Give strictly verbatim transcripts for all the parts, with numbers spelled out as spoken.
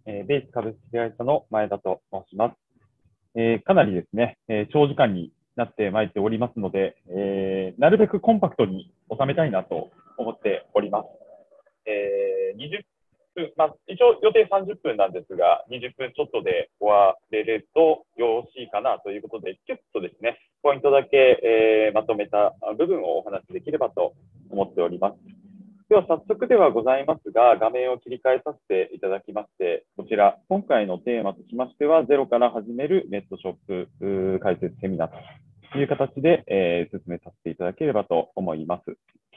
えーベイス株式会社の前田と申します。えーかなりですね、えー長時間になってまいっておりますので、えーなるべくコンパクトに収めたいなと思っております。えーにじゅっぷん、まあ、一応予定さんじゅっぷんなんですが、にじゅっぷんちょっとで終われるとよろしいかなということで、キュッとですね、ポイントだけ、えーまとめた部分をお話しできればと思っております。では早速ではございますが、画面を切り替えさせていただきまして、こちら、今回のテーマとしましては、ゼロから始めるネットショップ解説セミナーという形で、えー進めさせていただければと思います。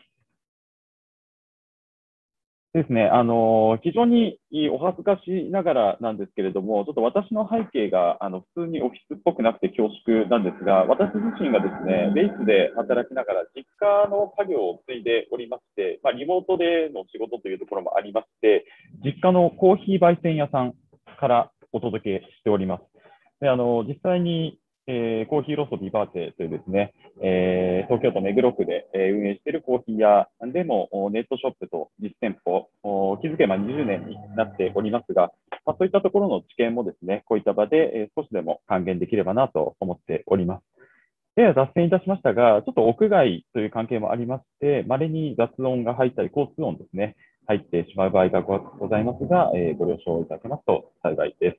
ですね、あの非常にお恥ずかしながらなんですけれども、ちょっと私の背景があの普通にオフィスっぽくなくて恐縮なんですが、私自身がですね、ベースで働きながら実家の家業を継いでおりまして、まあ、リモートでの仕事というところもありまして、実家のコーヒー焙煎屋さんからお届けしております。であの実際にえーコーヒーローストビバーチェというですね、えー東京都目黒区で、えー運営しているコーヒー屋でもネットショップと実店舗、気づけばにじゅうねんになっておりますが、まあ、そういったところの知見もですね、こういった場で、えー少しでも還元できればなと思っております。では脱線いたしましたが、ちょっと屋外という関係もありまして、稀に雑音が入ったり、交通音ですね、入ってしまう場合がございますが、えーご了承いただけますと幸いです。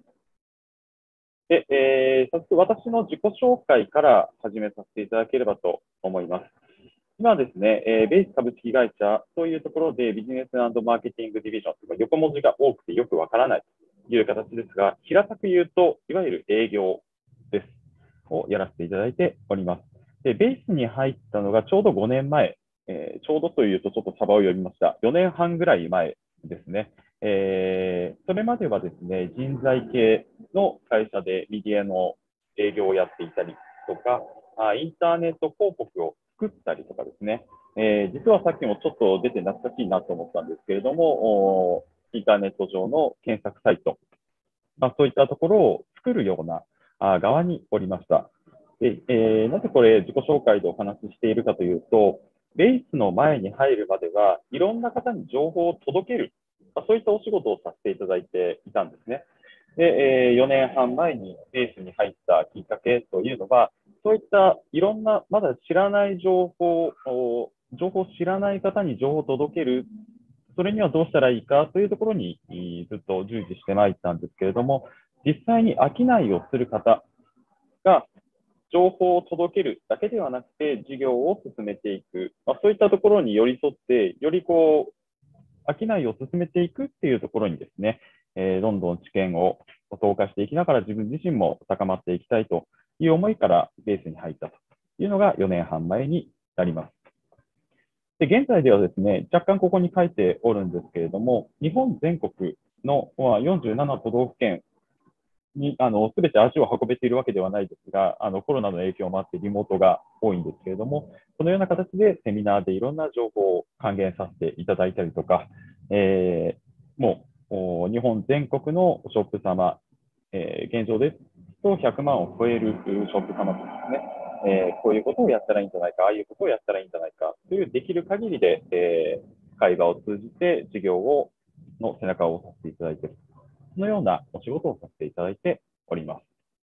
で、えー早速私の自己紹介から始めさせていただければと思います。今ですね、えーベース株式会社というところでビジネスマーケティングディビジョンというか横文字が多くてよくわからないという形ですが、平たく言うと、いわゆる営業です。をやらせていただいております。で、ベースに入ったのがちょうどごねんまえ、えーちょうどというとちょっとサバを読みました。よねんはんぐらい前ですね。えーそれまではですね、人材系の会社でメディアの営業をやっていたりとか、あインターネット広告を作ったりとかですね、えー実はさっきもちょっと出て懐かしいなと思ったんですけれども、インターネット上の検索サイト、まあ、そういったところを作るようなあ側におりました。でえーなぜこれ自己紹介でお話ししているかというと、ベースの前に入るまではいろんな方に情報を届ける、まあ、そういったお仕事をさせていただいていたんですね。で、えーよねんはん前にベースに入ったきっかけというのは、そういったいろんなまだ知らない情報を、情報を知らない方に情報を届ける、それにはどうしたらいいかというところにずっと従事してまいったんですけれども、実際に商いをする方が情報を届けるだけではなくて、事業を進めていく、まあ、そういったところに寄り添って、よりこう、商いを進めていくっていうところにですね、えーどんどん知見を投下していきながら自分自身も高まっていきたいという思いからベースに入ったというのがよねんはん前になります。で、現在ではですね、若干ここに書いておるんですけれども、日本全国のよんじゅうなな都道府県に、あの、すべて足を運べているわけではないですが、あの、コロナの影響もあってリモートが多いんですけれども、このような形でセミナーでいろんな情報を還元させていただいたりとか、えー、もう、日本全国のショップ様、えー、現状ですとひゃくまんを超えるショップ様とですね、えー、こういうことをやったらいいんじゃないか、ああいうことをやったらいいんじゃないかというできる限りで、えー、会話を通じて事業をの背中を押させていただいている。そのようなお仕事をさせていただいております。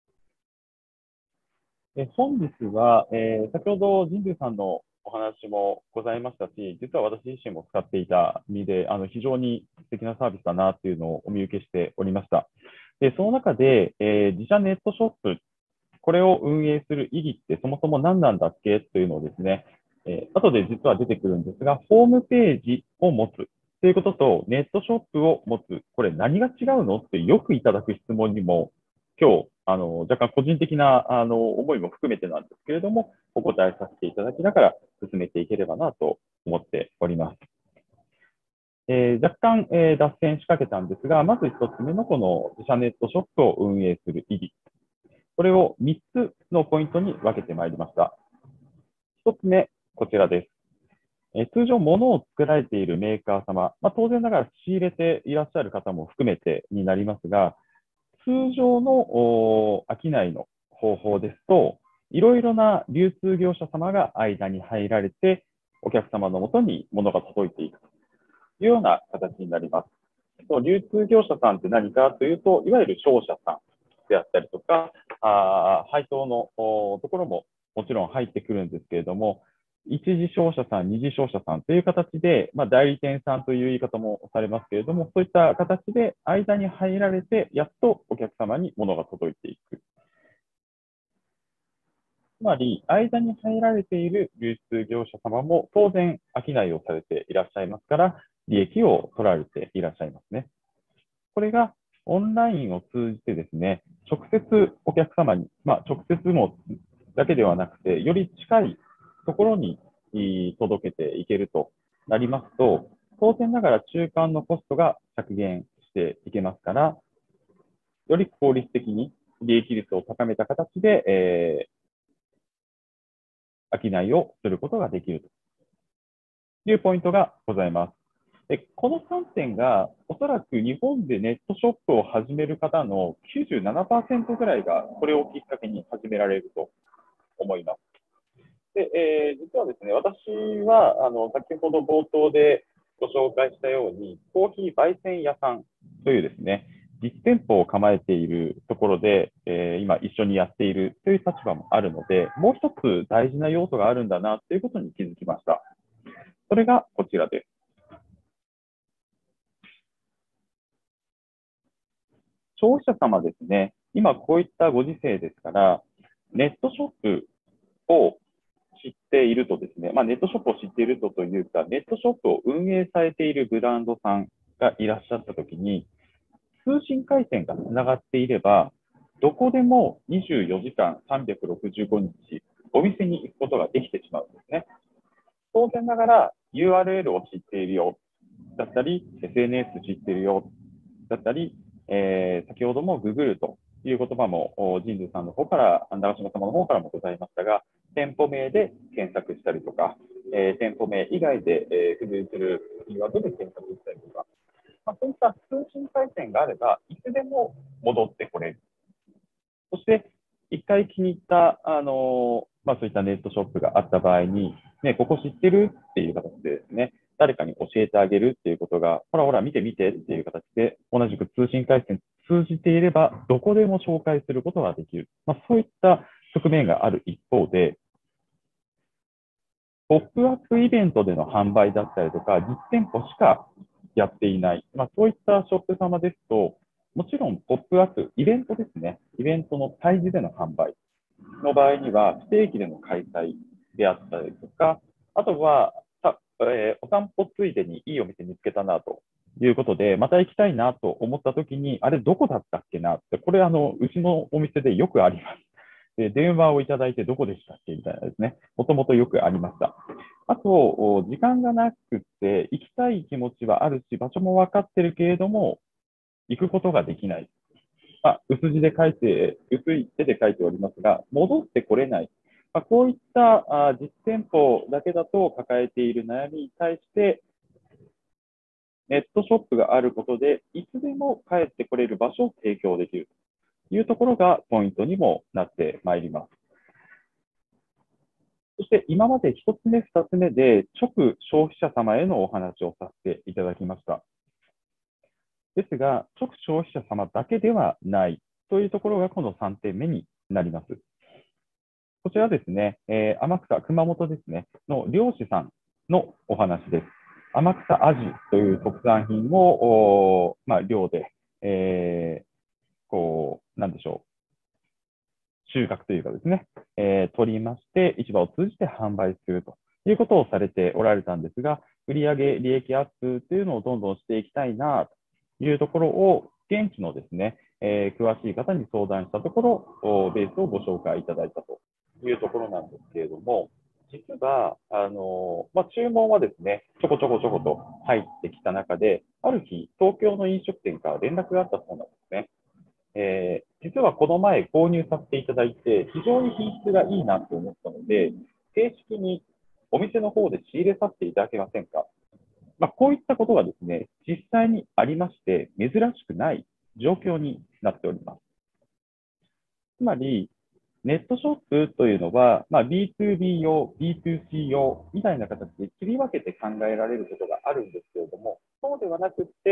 え本日は、えー先ほど神宮さんのお話もございましたし、実は私自身も使っていた身で、あの非常に素敵なサービスだなっていうのをお見受けしておりました。で、その中で、えー自社ネットショップ、これを運営する意義ってそもそも何なんだっけというのをですね、えー後で実は出てくるんですが、ホームページを持つということと、ネットショップを持つ、これ何が違うのってよくいただく質問にも、今日、あの、若干個人的な、あの、思いも含めてなんですけれども、お答えさせていただきながら進めていければなと思っております。えー若干、えー脱線しかけたんですが、まず一つ目のこの自社ネットショップを運営する意義。これをみっつのポイントに分けてまいりました。ひとつめ、こちらです。えー通常、物を作られているメーカー様、まあ、当然ながら仕入れていらっしゃる方も含めてになりますが、通常の商いの方法ですと、いろいろな流通業者様が間に入られて、お客様のもとに物が届いていくというような形になります。 流通業者さんって何かというと、いわゆる商社さんであったりとか、あ配当のところももちろん入ってくるんですけれども、一次商社さん、二次商社さんという形で、まあ、代理店さんという言い方もされますけれども、そういった形で間に入られて、やっとお客様に物が届いていく。つまり、間に入られている流通業者様も当然商いをされていらっしゃいますから、利益を取られていらっしゃいますね。これがオンラインを通じてですね、直接お客様に、まあ、直接もだけではなくて、より近いところに届けていけるとなりますと、当然ながら中間のコストが削減していけますから、より効率的に利益率を高めた形で、えー、商いをすることができるというポイントがございます。でこのさんてんが、おそらく日本でネットショップを始める方の きゅうじゅうななパーセント ぐらいが、これをきっかけに始められると思います。で、えー、実はですね、私は、あの、先ほど冒頭でご紹介したように、コーヒー焙煎屋さんというですね、実店舗を構えているところで、えー、今一緒にやっているという立場もあるので、もう一つ大事な要素があるんだなということに気づきました。それがこちらです。消費者様ですね、今こういったご時世ですから、ネットショップを知っているとですね、まあ、ネットショップを知っているとというか、ネットショップを運営されているブランドさんがいらっしゃったときに、通信回線がつながっていれば、どこでもにじゅうよじかんさんびゃくろくじゅうごにち、お店に行くことができてしまうんですね。当然ながら ユーアールエル を知っているよ、だったり、エスエヌエス 知っているよ、だったり、えー、先ほども Google という言葉も神宮さんの方から、長島様の方からもございましたが、店舗名で検索したりとか、えー、店舗名以外で、えー、付随するキーワードで検索したりとか、まあ、そういった通信回線があれば、いつでも戻ってこれる。そして、一回気に入った、あのまあ、そういったネットショップがあった場合に、ね、ここ知ってるっていう形でですね、誰かに教えてあげるっていうことが、ほらほら見て見てっていう形で、同じく通信回線通じていれば、どこでも紹介することができる。まあ、そういった側面がある一方で、ポップアップイベントでの販売だったりとか、実店舗しかやっていない、まあ、そういったショップ様ですと、もちろんポップアップ、イベントですね、イベントの催事での販売の場合には、不定期での開催であったりとか、あとは、えー、お散歩ついでにいいお店見つけたなということで、また行きたいなと思ったときに、あれ、どこだったっけなって、これあの、うちのお店でよくあります。で電話をいただいて、どこでしたっけみたいなですね、もともとよくありました。あと、時間がなくて、行きたい気持ちはあるし、場所も分かってるけれども、行くことができない。まあ、薄字で書いて、薄い手で書いておりますが、戻ってこれない。まあ、こういったあ実店舗だけだと抱えている悩みに対して、ネットショップがあることで、いつでも帰ってこれる場所を提供できるというところがポイントにもなってまいります。そして今まで一つ目、二つ目で直消費者様へのお話をさせていただきました。ですが、直消費者様だけではないというところがこのさんてんめになります。こちらですね、えー、天草、熊本ですね、の漁師さんのお話です。天草アジという特産品を、まあ、漁で、えー、こう、なんでしょう、収穫というかですね、えー、取りまして、市場を通じて販売するということをされておられたんですが、売上利益アップというのをどんどんしていきたいなというところを、現地のですね、えー、詳しい方に相談したところ、ベースをご紹介いただいたというところなんですけれども、実は、あのまあ、注文はですね、ちょこちょこちょこと入ってきた中で、ある日、東京の飲食店から連絡があったそうなんですね。えー、実はこの前購入させていただいて、非常に品質がいいなと思ったので、正式にお店の方で仕入れさせていただけませんか。まあ、こういったことがですね、実際にありまして、珍しくない状況になっております。つまり、ネットショップというのは、まあ、ビーツービー 用、ビーツーシー 用みたいな形で切り分けて考えられることがあるんですけれども、そうではなくて、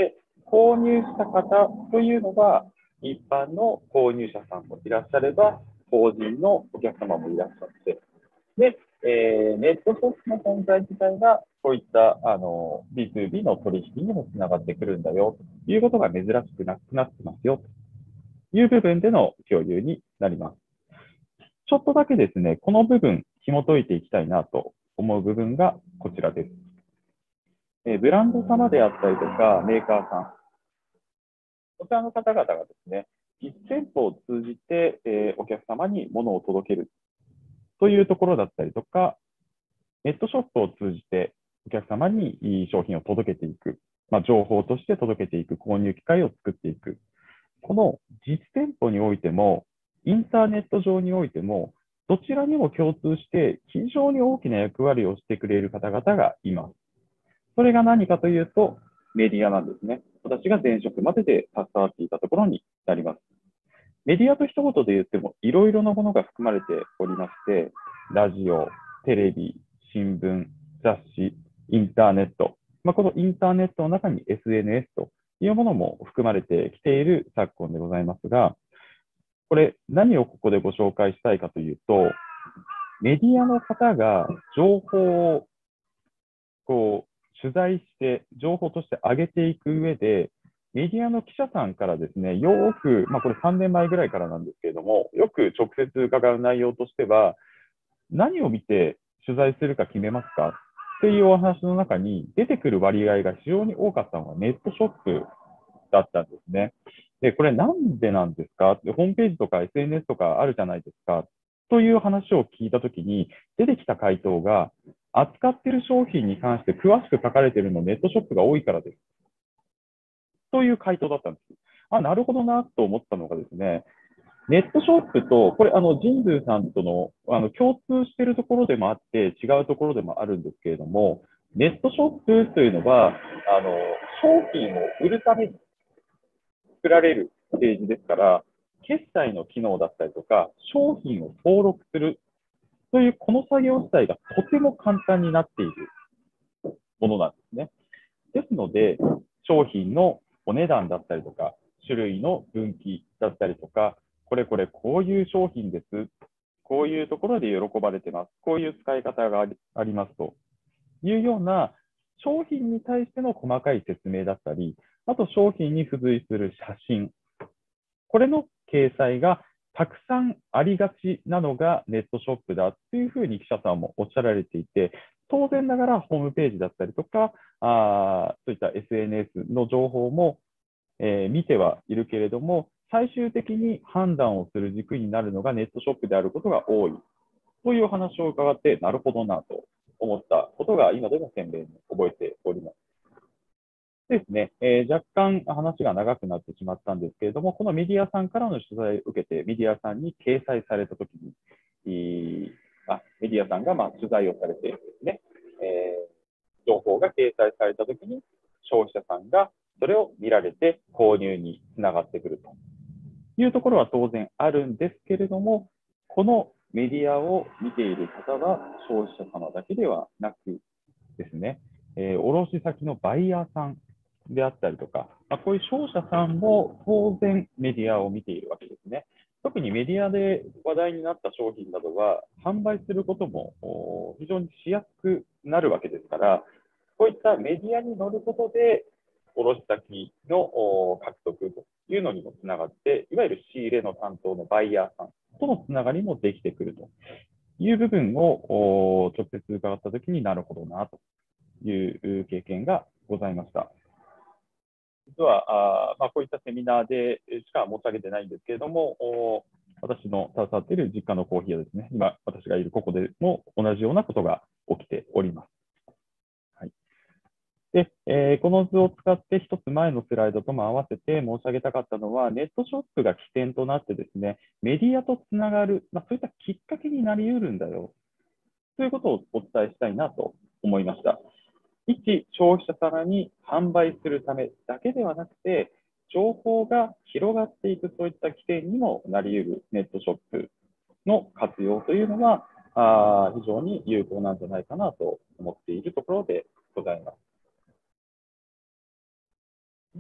購入した方というのが、一般の購入者さんもいらっしゃれば、法人のお客様もいらっしゃって、で、えー、ネットショップの存在自体が、こういったあの ビーツービー の取引にもつながってくるんだよということが珍しくなくなってますよという部分での共有になります。ちょっとだけですね、この部分、紐解いていきたいなと思う部分がこちらです。えー、ブランド様であったりとか、メーカーさん、こちらの方々がですね、実店舗を通じて、えー、お客様に物を届けるというところだったりとか、ネットショップを通じてお客様に商品を届けていく、まあ、情報として届けていく、購入機会を作っていく。この実店舗においても、インターネット上においても、どちらにも共通して非常に大きな役割をしてくれる方々がいます。それが何かというと、メディアなんですね。私が前職までで携わっていたところになります。メディアと一言で言っても、いろいろなものが含まれておりまして、ラジオ、テレビ、新聞、雑誌、インターネット、まあ、このインターネットの中に エスエヌエス というものも含まれてきている昨今でございますが、これ、何をここでご紹介したいかというと、メディアの方が情報をこう取材して、情報として上げていく上で、メディアの記者さんからですね、よく、まあ、これさんねんまえぐらいからなんですけれども、よく直接伺う内容としては、何を見て取材するか決めますかっていうお話の中に出てくる割合が非常に多かったのがネットショップだったんですね。で、これなんでなんですかって、ホームページとか エスエヌエス とかあるじゃないですかという話を聞いたときに、出てきた回答が、扱っている商品に関して詳しく書かれているのネットショップが多いからです。という回答だったんです。あ、なるほどなと思ったのがですね、ネットショップと、これ、あの、神宮さんとの、あの、共通しているところでもあって、違うところでもあるんですけれども、ネットショップというのは、あの、商品を売るために作られるページですから、決済の機能だったりとか、商品を登録するという、この作業自体がとても簡単になっているものなんですね。ですので、商品のお値段だったりとか、種類の分岐だったりとか、これこれこういう商品です。こういうところで喜ばれてます。こういう使い方がありますというような商品に対しての細かい説明だったり、あと商品に付随する写真、これの掲載がたくさんありがちなのがネットショップだというふうに記者さんもおっしゃられていて、当然ながらホームページだったりとか、あそういった エスエヌエス の情報も、えー見てはいるけれども、最終的に判断をする軸になるのがネットショップであることが多いという話を伺って、なるほどなと思ったことが今でも鮮明に覚えております。ですね、えー若干話が長くなってしまったんですけれども、このメディアさんからの取材を受けて、メディアさんに掲載されたときに、いあメディアさんがまあ取材をされてですね、えー情報が掲載されたときに、消費者さんがそれを見られて購入につながってくるというところは当然あるんですけれども、このメディアを見ている方は消費者様だけではなくですね、えー卸先のバイヤーさんであったりとか、まあ、こういう商社さんも当然メディアを見ているわけですね。特にメディアで話題になった商品などは販売することも非常にしやすくなるわけですから、こういったメディアに乗ることで、卸先の獲得というのにもつながって、いわゆる仕入れの担当のバイヤーさんとのつながりもできてくるという部分を直接伺ったときになるほどなという経験がございました。実は、あまあ、こういったセミナーでしか申し上げてないんですけれども、私の携わっている実家のコーヒーはですね、今私がいるここでも同じようなことが起きております。はい。で、えーこの図を使って一つ前のスライドとも合わせて申し上げたかったのは、ネットショップが起点となってですね、メディアとつながる、まあ、そういったきっかけになり得るんだよ、ということをお伝えしたいなと思いました。一消費者様に販売するためだけではなくて、情報が広がっていく、そういった起点にもなり得るネットショップの活用というのは、あ非常に有効なんじゃないかなと思っているところでございます。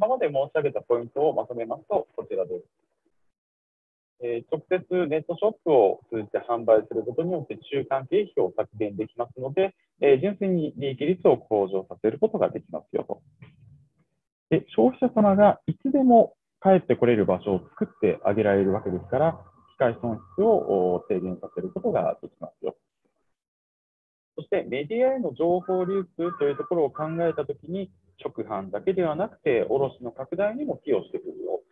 まで申し上げたポイントをまとめますと、こちらです。えー、直接ネットショップを通じて販売することによって中間経費を削減できますので、えー、純粋に利益率を向上させることができますよと。で、消費者様がいつでも帰ってこれる場所を作ってあげられるわけですから、機械損失を低減させることができますよ。そしてメディアへの情報流通というところを考えたときに、直販だけではなくて、卸の拡大にも寄与してくるよ。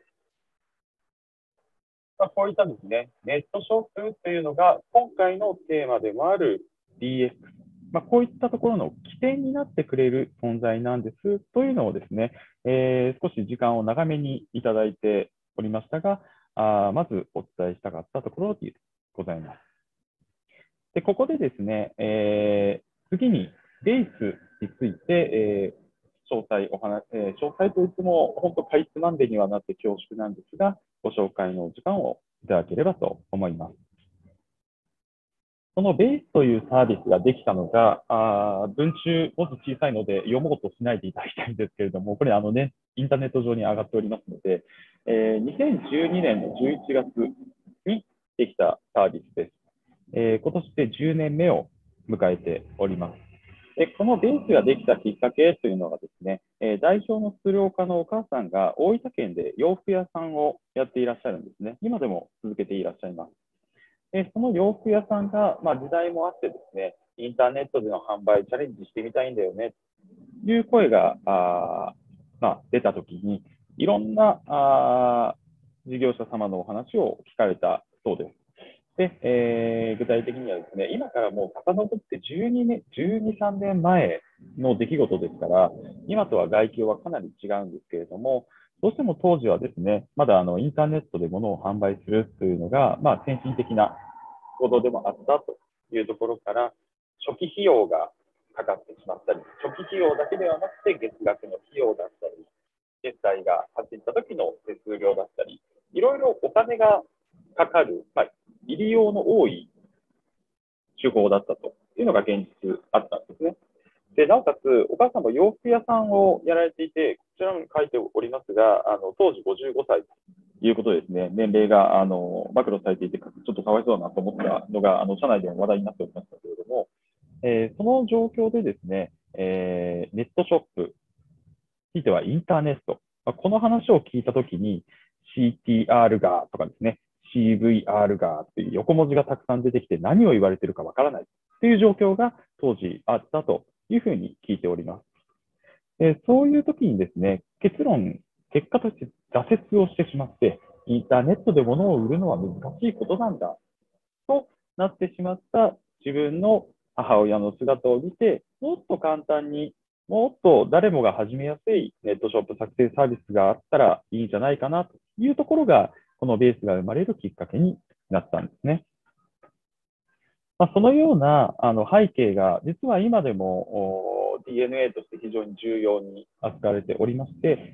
まあ、こういったですね、ネットショップというのが今回のテーマでもある ディーエックス、まあ、こういったところの起点になってくれる存在なんですというのをですね、えー、少し時間を長めにいただいておりましたが、あまずお伝えしたかったところでございます。で、ここでですね、えー、次にベースについて、えー詳細お話、えー、詳細といっても、本当、かいつまんでにはなって恐縮なんですが、ご紹介のお時間をいただければと思います。そのベースというサービスができたのが、あ文中、もっと小さいので読もうとしないでいただきたいんですけれども、これ、あのね、インターネット上に上がっておりますので、えー、にせんじゅうにねんのじゅういちがつにできたサービスです。えー、今年でじゅうねんめを迎えております。で、このベースができたきっかけというのがですね、えー、代表の鶴岡のお母さんが大分県で洋服屋さんをやっていらっしゃるんですね。今でも続けていらっしゃいます。で、その洋服屋さんが、まあ、時代もあってですね、インターネットでの販売チャレンジしてみたいんだよね、という声が、あまあ、出たときに、いろんなあ事業者様のお話を聞かれたそうです。で、えー、具体的にはですね、今からもう遡ってじゅうにねん、じゅうに、さんねんまえの出来事ですから、今とは外境はかなり違うんですけれども、どうしても当時はですね、まだあのインターネットで物を販売するというのが、まあ、先進的な行動でもあったというところから、初期費用がかかってしまったり、初期費用だけではなくて月額の費用だったり、決済が走った時の手数料だったり、いろいろお金がかかる、まあ、入り用の多い手法だったというのが現実あったんですね。で、なおかつ、お母さんも洋服屋さんをやられていて、こちらに書いておりますが、あの当時ごじゅうごさいということですね、年齢があの暴露されていて、ちょっとかわいそうだなと思ったのが、あの社内でも話題になっておりましたけれども、えー、その状況でですね、えー、ネットショップ、ひいてはインターネット、この話を聞いたときに、シーティーアール がとかですね、シーブイアール がという横文字がたくさん出てきて何を言われているかわからないという状況が当時あったというふうに聞いております。でそういう時にですね、結論、結果として挫折をしてしまって、インターネットで物を売るのは難しいことなんだとなってしまった自分の母親の姿を見て、もっと簡単に、もっと誰もが始めやすいネットショップ作成サービスがあったらいいんじゃないかなというところが、このベースが生まれるきっかけになったんですね。まあ、そのようなあの背景が、実は今でも ディーエヌエー として非常に重要に扱われておりまして、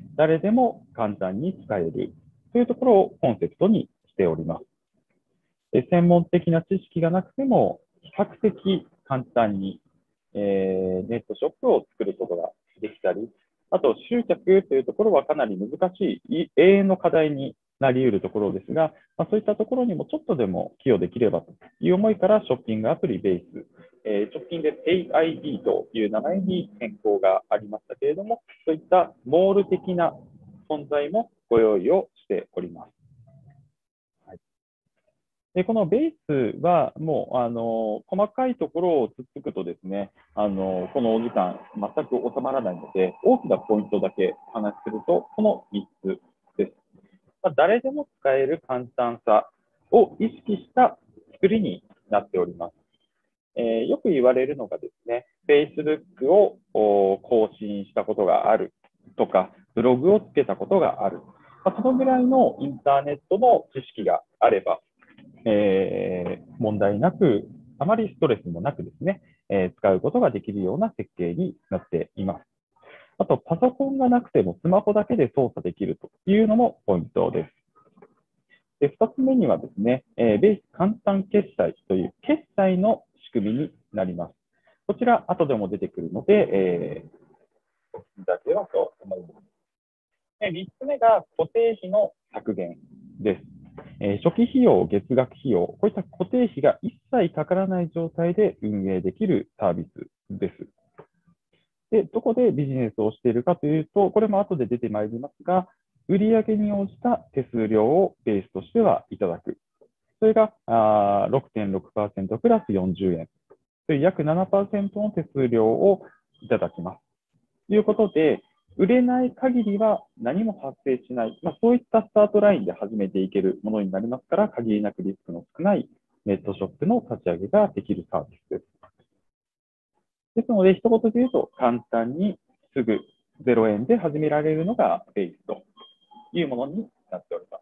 誰でも簡単に使えるというところをコンセプトにしております。専門的な知識がなくても、比較的簡単に、えー、ネットショップを作ることができたり、あと集客というところはかなり難しい、永遠の課題になり得るところですが、まあ、そういったところにもちょっとでも寄与できればという思いからショッピングアプリベース、えー、直近で ペイアイディー という名前に変更がありましたけれども、そういったモール的な存在もご用意をしております。で、このベースは、もう、あの、細かいところをつっつくとですね、あの、このお時間、全く収まらないので、大きなポイントだけお話しすると、このみっつです。まあ、誰でも使える簡単さを意識した作りになっております。えー、よく言われるのがですね、Facebook を更新したことがあるとか、ブログをつけたことがある。まあ、そのぐらいのインターネットの知識があれば、えー、問題なく、あまりストレスもなくですね、えー、使うことができるような設計になっています。あと、パソコンがなくてもスマホだけで操作できるというのもポイントです。で、ふたつめにはですね、えー、ベース簡単決済という決済の仕組みになります。こちら、後でも出てくるので、えー、お聞きいただければと思います。 で、みっつめが固定費の削減です。えー、初期費用、月額費用、こういった固定費が一切かからない状態で運営できるサービスです。で、どこでビジネスをしているかというと、これも後で出てまいりますが、売上に応じた手数料をベースとしてはいただく。それが ろくてんろくパーセント プラスよんじゅうえんという約 ななパーセント の手数料をいただきます。ということで、売れない限りは何も発生しない、まあ、そういったスタートラインで始めていけるものになりますから、限りなくリスクの少ないネットショップの立ち上げができるサービスです。ですので、一言で言うと、簡単にすぐゼロえんで始められるのがベースというものになっております。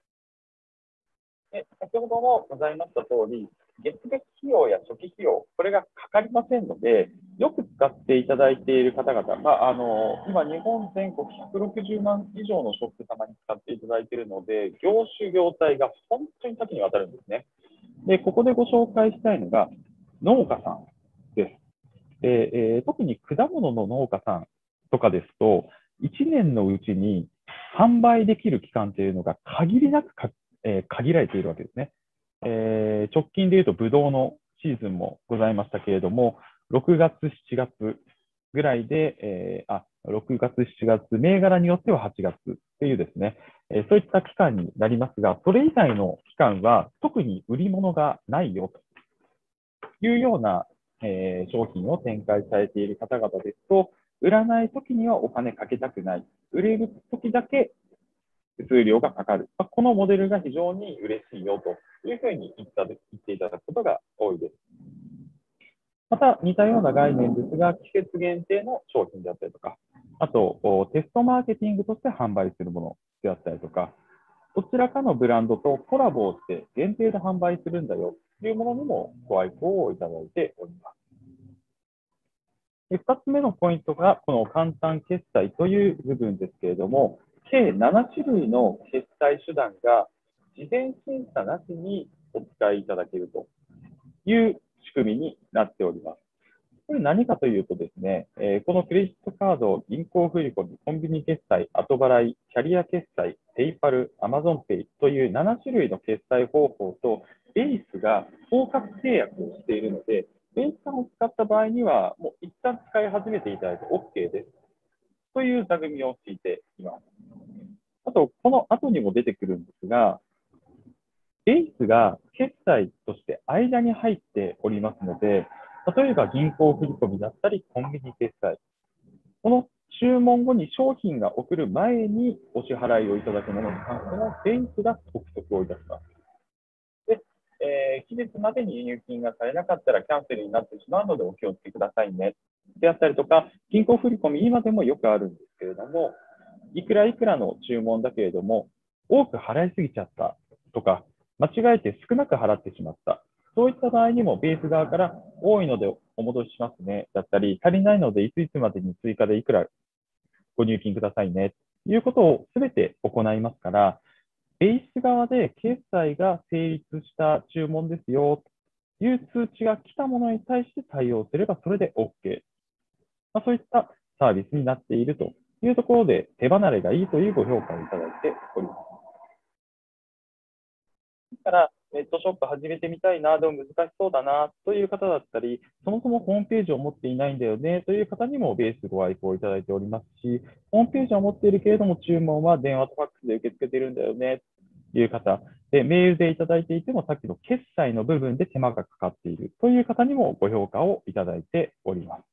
で、先ほどもございました通り、月額費用や初期費用、これがかかりませんので、よく使っていただいている方々、まあ、あの今、日本全国ひゃくろくじゅうまん以上のショップ様に使っていただいているので、業種、業態が本当に多岐にわたるんですね。で、ここでご紹介したいのが、農家さんです。で、えー、特に果物の農家さんとかですと、いちねんのうちに販売できる期間というのが限りなくか、えー、限られているわけですね。えー、直近でいうと、ブドウのシーズンもございましたけれども、ろくがつ、しちがつぐらいで、えー、あ、ろくがつ、しちがつ、銘柄によってははちがつっていうですね、えー、そういった期間になりますが、それ以外の期間は特に売り物がないよというような、えー、商品を展開されている方々ですと、売らないときにはお金かけたくない。売れるときだけ手数料がかかる。まあ、このモデルが非常に嬉しいよというふうに言った言っていただくことが多いです。また似たような概念ですが、季節限定の商品であったりとか、あとテストマーケティングとして販売するものであったりとか、どちらかのブランドとコラボをして限定で販売するんだよというものにもご愛好をいただいております。でふたつめのポイントが、この簡単決済という部分ですけれども、計なな種類の決済手段が事前審査なしにお使いいただけるという仕組みになっております。これ何かというとですね、えー、このクレジットカード、銀行振込、コンビニ決済、後払い、キャリア決済、ペイパル、アマゾンペイというなな種類の決済方法と、ベースが包括契約をしているので、ベースを使った場合には、もう一旦使い始めていただいて OK です。という座組を敷いています。あと、この後にも出てくるんですが、ベースが決済として間に入っておりますので、例えば銀行振込だったり、コンビニ決済。この注文後に商品が送る前にお支払いをいただくものに関しては、ベースが督促をいたします。で、えー、期日までに入金がされなかったらキャンセルになってしまうのでお気をつけくださいね。であったりとか、銀行振込、今でもよくあるんですけれども、いくらいくらの注文だけれども、多く払いすぎちゃったとか、間違えて少なく払ってしまった。そういった場合にも、ベース側から多いのでお戻ししますね、だったり、足りないのでいついつまでに追加でいくらご入金くださいね、ということをすべて行いますから、ベース側で決済が成立した注文ですよ、という通知が来たものに対して対応すれば、それで OK。まあ、そういったサービスになっているというところで、手離れがいいというご評価をいただいております。ですから、ネットショップ始めてみたいな、でも難しそうだなという方だったり、そもそもホームページを持っていないんだよねという方にもベースご愛顧いただいておりますし、ホームページは持っているけれども、注文は電話とファックスで受け付けているんだよねという方、でメールでいただいていても、さっきの決済の部分で手間がかかっているという方にもご評価をいただいております。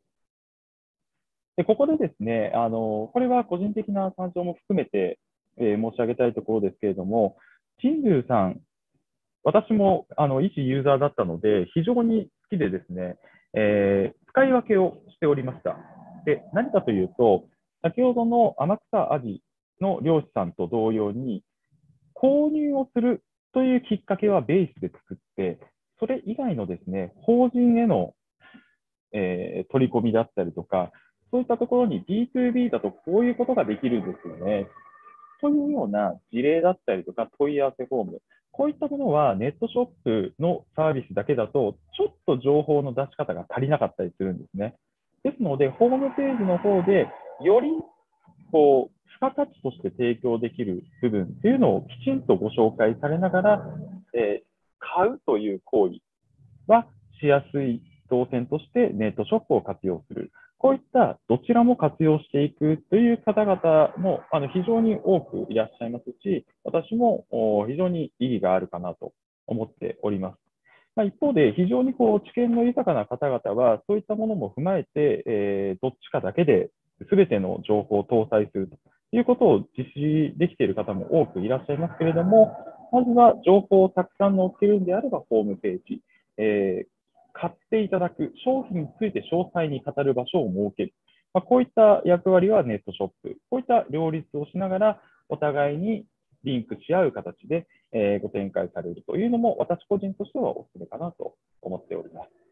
でここでですね、あのこれは個人的な感情も含めて、えー、申し上げたいところですけれども、チンドゥさん、私もあの一ユーザーだったので、非常に好きでですね、えー、使い分けをしておりました。で、何かというと、先ほどの天草アジの漁師さんと同様に、購入をするというきっかけはベースで作って、それ以外のですね、法人への、えー、取り込みだったりとか、そういったところに ビーツービー だとこういうことができるんですよね。というような事例だったりとか問い合わせフォーム、こういったものはネットショップのサービスだけだと、ちょっと情報の出し方が足りなかったりするんですね。ですので、ホームページの方でよりこう付加価値として提供できる部分っていうのをきちんとご紹介されながら、えー、買うという行為はしやすい動線としてネットショップを活用する。こういったどちらも活用していくという方々もあの非常に多くいらっしゃいますし、私も非常に意義があるかなと思っております。まあ、一方で、非常にこう知見の豊かな方々は、そういったものも踏まえて、えー、どっちかだけで全ての情報を搭載するということを実施できている方も多くいらっしゃいますけれども、まずは情報をたくさん載っけるんであれば、ホームページ、えー、買っていただく、商品について詳細に語る場所を設ける。まあ、こういった役割はネットショップ、こういった両立をしながら、お互いにリンクし合う形で、えー、ご展開されるというのも、私個人としてはお勧めかなと思っております。